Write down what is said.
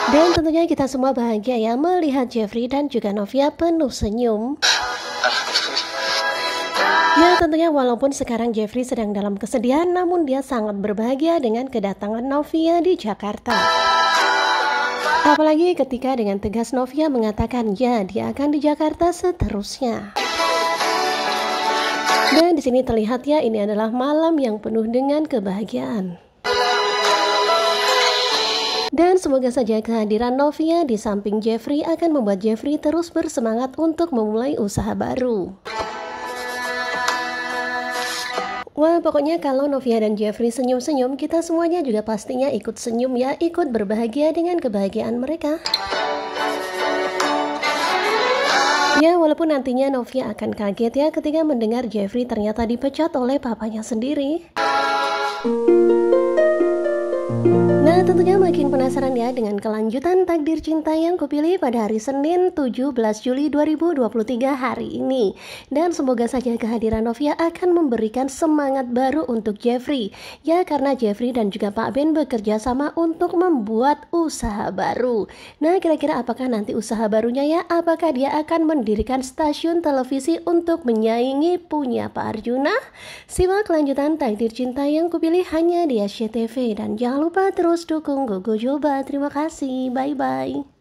Dan tentunya kita semua bahagia ya melihat Jeffrey dan juga Novia penuh senyum. Ya tentunya walaupun sekarang Jeffrey sedang dalam kesedihan, namun dia sangat berbahagia dengan kedatangan Novia di Jakarta. Apalagi ketika dengan tegas Novia mengatakan ya dia akan di Jakarta seterusnya. Dan di sini terlihat ya ini adalah malam yang penuh dengan kebahagiaan. Dan semoga saja kehadiran Novia di samping Jeffrey akan membuat Jeffrey terus bersemangat untuk memulai usaha baru. Wah pokoknya kalau Novia dan Jeffrey senyum-senyum, kita semuanya juga pastinya ikut senyum ya, ikut berbahagia dengan kebahagiaan mereka. Ya walaupun nantinya Novia akan kaget ya ketika mendengar Jeffrey ternyata dipecat oleh papanya sendiri. Nah tentunya makin penasaran ya dengan kelanjutan takdir cinta yang kupilih pada hari Senin 17 Juli 2023 hari ini. Dan semoga saja kehadiran Novia akan memberikan semangat baru untuk Jeffrey. Ya karena Jeffrey dan juga Pak Ben bekerja sama untuk membuat usaha baru. Nah kira-kira apakah nanti usaha barunya ya? Apakah dia akan mendirikan stasiun televisi untuk menyaingi punya Pak Arjuna? Simak kelanjutan takdir cinta yang kupilih hanya di SCTV. Dan jangan lupa terus dukung Gogo Joba. Terima kasih. Bye-bye.